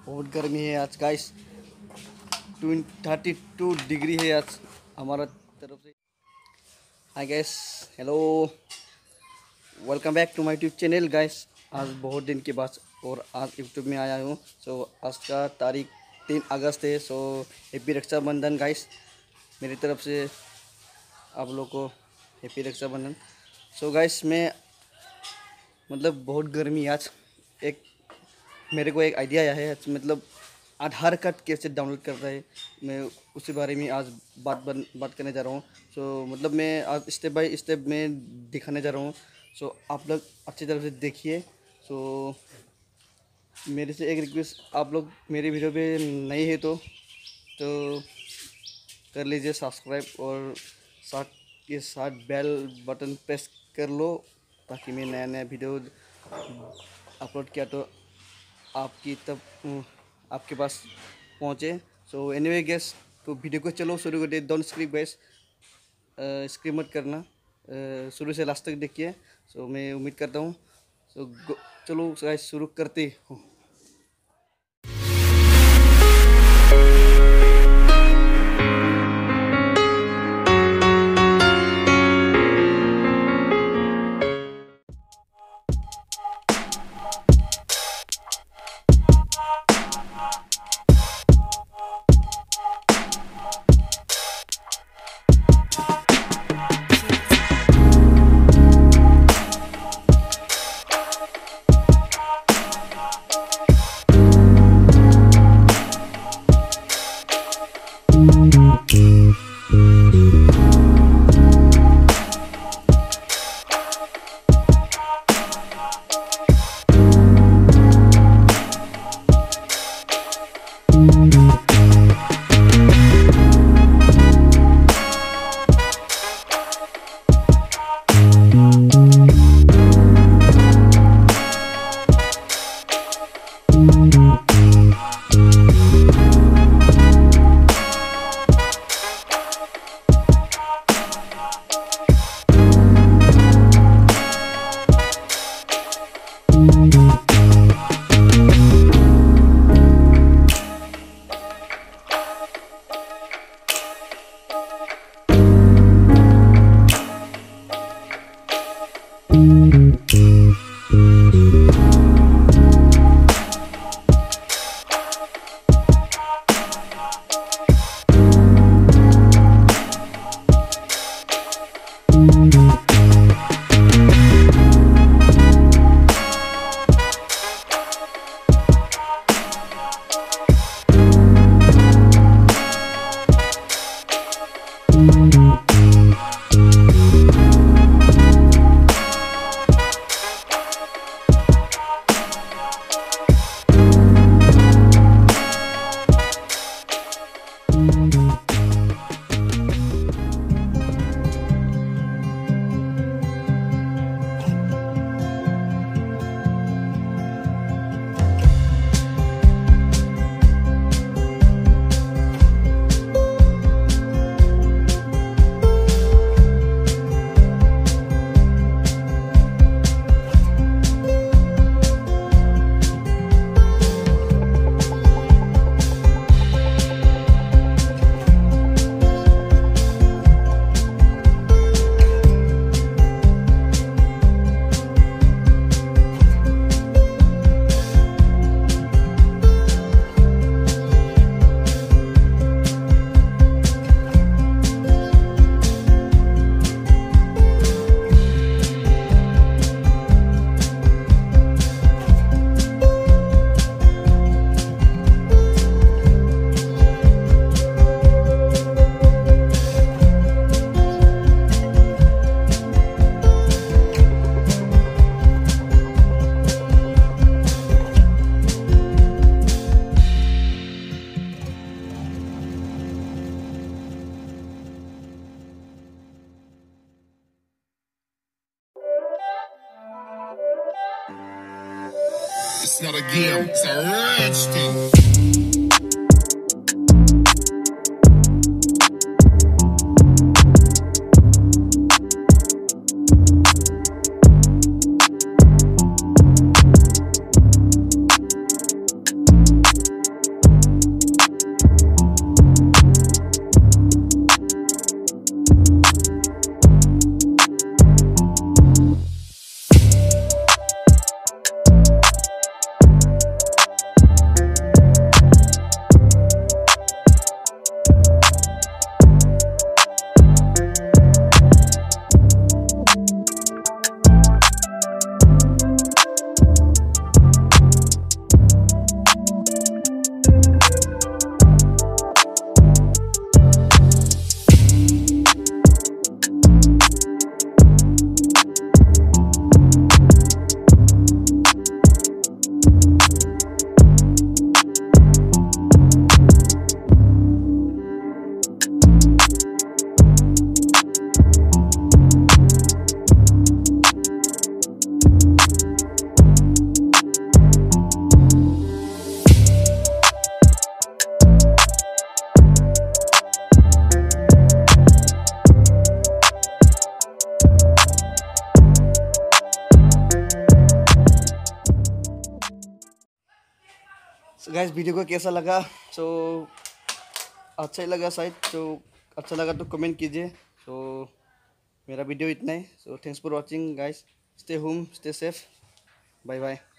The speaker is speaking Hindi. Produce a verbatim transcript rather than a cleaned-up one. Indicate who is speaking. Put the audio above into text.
Speaker 1: बहुत गर्मी है आज गाइस। थर्टी टू डिग्री है आज हमारा तरफ से। Hi guys, hello, welcome back to my YouTube channel guys. आज बहुत दिन के बाद और आज यूट्यूब में आया हूँ। सो आज का तारीख तीन अगस्त है। सो हैप्पी रक्षाबंधन गाइस, मेरी तरफ से आप लोग को हैप्पी रक्षाबंधन। सो गाइस, मैं मतलब बहुत गर्मी आज। एक मेरे को एक आइडिया आया है, मतलब आधार कार्ड कैसे डाउनलोड कर रहा है, मैं उसी बारे में आज बात बन, बात करने जा रहा हूँ। सो मतलब मैं आज स्टेप बाय स्टेप में दिखाने जा रहा हूँ। सो आप लोग अच्छी तरह से देखिए। सो मेरे से एक रिक्वेस्ट, आप लोग मेरे वीडियो पे नए हैं तो तो कर लीजिए सब्सक्राइब और साथ के साथ बेल बटन प्रेस कर लो, ताकि मैं नया नया वीडियो अपलोड किया तो आपकी तब आपके पास पहुँचे। सो एनीवे गैस, तो वीडियो को चलो शुरू करते। डोंट स्क्रिप गैस, स्क्रिप मत करना, uh, शुरू से लास्ट तक देखिए। सो मैं उम्मीद करता हूँ। सो चलो गैस शुरू करते हूँ।
Speaker 2: It's not a game, it's a rich thing.
Speaker 1: Guys video को कैसा लगा? सो अच्छा ही लगा शायद, तो अच्छा लगा तो कमेंट कीजिए। सो मेरा वीडियो इतना ही। So thanks for watching guys, stay home, stay safe, bye bye.